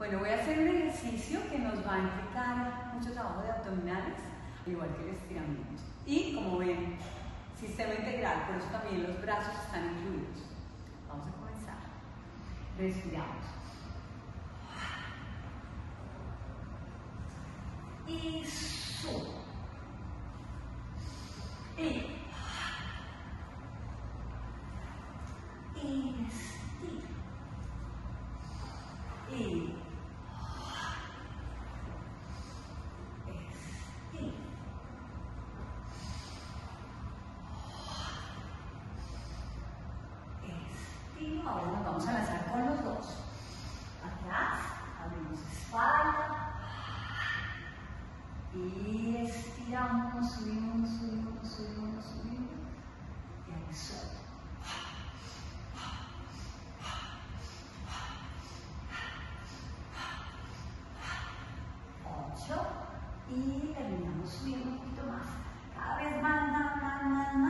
Bueno, voy a hacer un ejercicio que nos va a implicar mucho trabajo de abdominales, igual que el estiramiento. Y como ven, sistema integral, por eso también los brazos están incluidos. Vamos a comenzar. Respiramos. Y subo. Y estiro. Y estiro. Estiro. Ahora nos vamos a lanzar con los dos. Atrás, abrimos espalda. Y estiramos, subimos, subimos, subimos, subimos. Y al suelo. 8. Y terminamos subiendo un poquito más. Cada vez más, más, más, más,